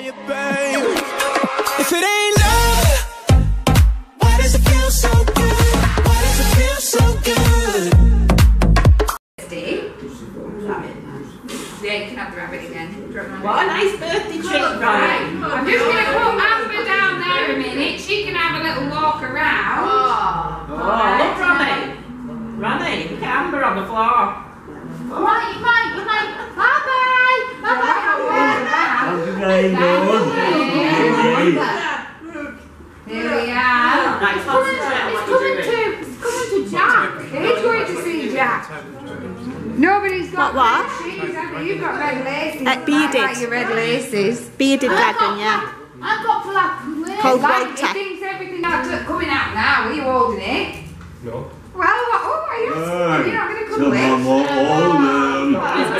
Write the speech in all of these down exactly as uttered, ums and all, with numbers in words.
you, babe. If it ain't love, why does it feel so good? Why does it feel so good? Steve? Yeah, you can have the rabbit again. What a nice birthday treat, right? I'm just going to put Amber down there a minute. She can have a little walk around. Oh, oh look, Ronnie. Ronnie, look at Amber on the floor. Right, you might, you might. Bye-bye. Bye-bye. There we are. Right, It's coming to, it's coming to Jack. He's going to see Jack. Nobody's got what, what? shoes, have you? You've got red laces. Uh, bearded. Like your red laces. Bearded dragon, yeah. I've got black lace. Cold like, water. He thinks everything out coming out now. Are you holding it? No. Well, what? Oh, are you? Right. You're not going to come with? Come on, hold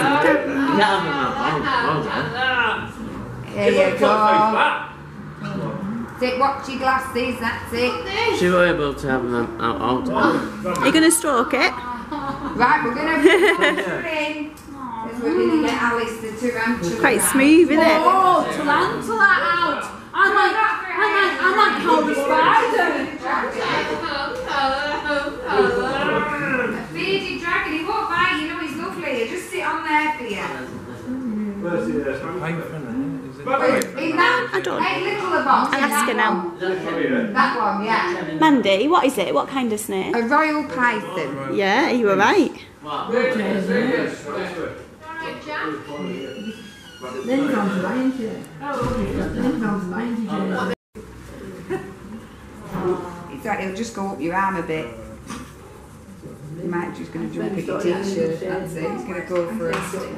There you go. Sit, watch your glasses, that's it. She were able to have them out all time. Are you going to stroke it? Right, we're going to put her in. Because we're going to get Alice the tarantula. Quite smooth, isn't it? Oh, tarantula out! I like, I like, I like how the spider. A bearded dragon, he won't bite, you know he's lovely. He'll just sit on there for you. In that I don't know. egg little box. I'll ask her now. That one, yeah. Mandy, what is it? What kind of snake? A royal python. Yeah, you were right. It's like he'll just go up your arm a bit. You might just going to jump at your t-shirt. That's it. He's going to go for a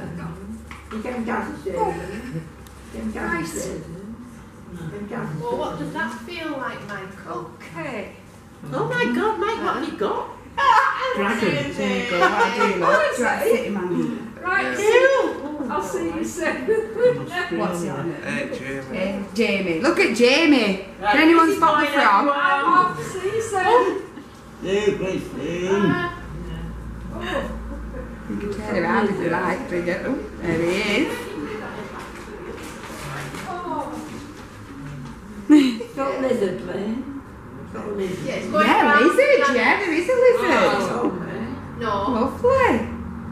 Nice. Well, what does that feel like, Michael? Okay. Oh my God, Mike, what have you got? Dragon. There you go. What do you like? Right, sit him on. Right, you. I'll see you soon. What's it on? Hey, Jamie. Uh, Jamie. Look at Jamie. Can anyone spot the frog? I'll see you soon. Hey, Christine. You can turn around if you like. There you go. There he is. Got lizard, man. Got lizard. Yes, Yeah, lizard. Yeah, there is a lizard. No. Lovely.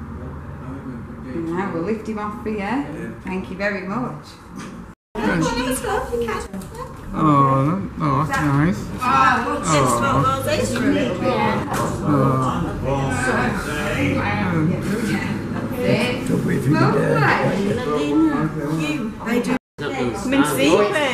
Now we'll lift him off for you. Thank you very much. Oh, oh, that's nice. Mincy.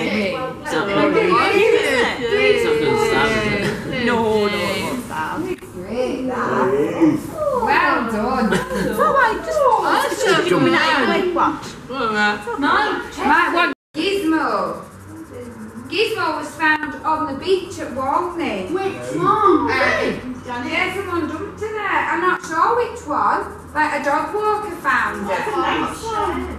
No, no, Great, that. Well done. So I just oh, jumping out of what? Right, one. Gizmo. Gizmo was found on the beach at Walney. Which one? Uh, yeah, someone dumped her there. I'm not sure which one. Like a dog walker found her.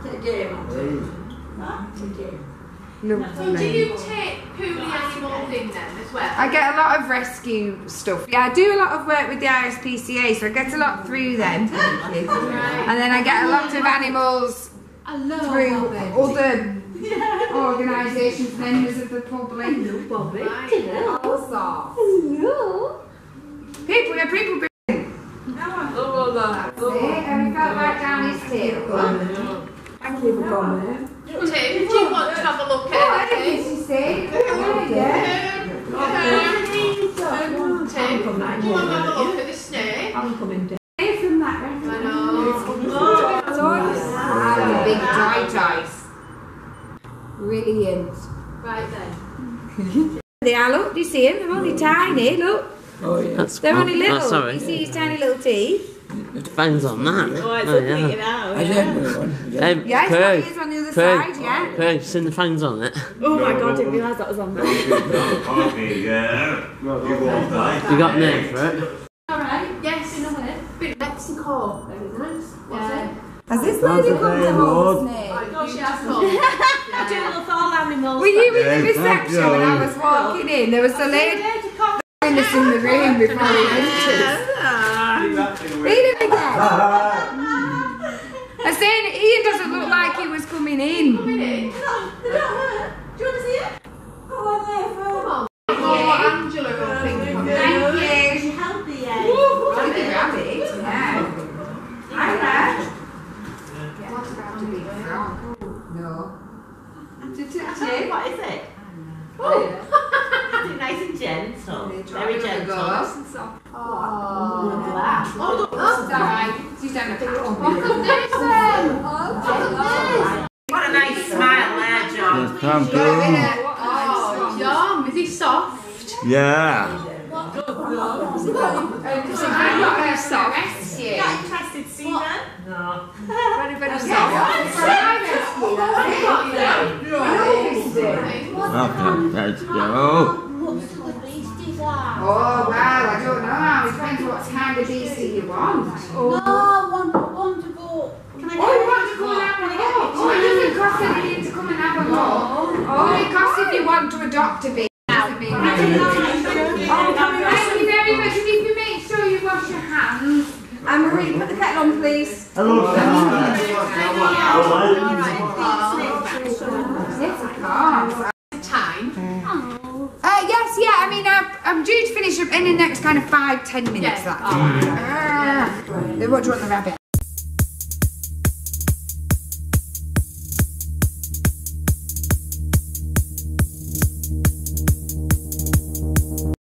So do you take poorly animals in then as well? I get a lot of rescue stuff. Yeah, I do a lot of work with the I S P C A, so I get a lot through them. Thank you. And then I get a lot of animals I love through Bobby. other organisations, members of the public. Hello, Bobby. All sorts. Hello. People, yeah, people bring. Oh, That's it. And we felt right down his tail. thank you for coming. Tim, do you want to have a look Oh, at I it? think you say. Yeah. Tim, do you want to have a look at the snake? I'm coming down. Away from that. I know. Ah, the big dry toys. Brilliant. Right then. They are, look, do you see them? They're only tiny, look. Oh, yeah. That's They're cool. only little. Oh, sorry. You see his tiny little teeth? It depends on that. Oh, it's Oh, a yeah. it out. I didn't know one. Um, Yeah, it's got Craig, ears on the other Craig, side, yeah. Craig, seen the fangs on it. Oh my God, I didn't realise that was on there. Okay, yeah. You won't die. You got name for it? Alright, yes, in a minute. Bit of Mexico. Very nice. What's Yeah. it? Has this lady come to hold a snake? No, she has not. I do love all animals. Were you in the Yeah, reception when I was walking in? There was a lady in us in the room before we entered. Read it again. I'm saying Ian doesn't look like he was coming in. Coming in. They don't hurt. Do you want to see it? Go on there, Phil. Oh, Angela will think of it. Thank you. It's healthy, eh? Rabbit, rabbit, yeah. Hi there. What about to be from? No. To touch it. What is it? Oh. Is it nice and gentle? Very Very gentle. gentle. Oh, glass. Oh, Oh, sorry. She's down the look at this then. Oh, What a nice smile there, John. Thank you. Oh, yum. Is he soft? Yeah. very soft. Not interested, Stephen? No. Very, very soft. Okay, let's go. What sort of beasties are? Oh, well, I don't know. It depends what kind of beastie you want. No, one, one to go. Can I get Oh, you a want to come and have a look? Oh, it doesn't cost anything to come and have a look. Oh, it costs if you want to adopt a baby. Doesn't mean anything. Oh, thank you very much. If you can make sure you wash your hands. And Marie, put the kettle on, please. Hello. Yes, I can't. Time. Uh, yes, yeah, I mean, I'm, I'm due to finish up in the next kind of five, ten minutes. Yeah. That's uh, Then what do you want the rabbit?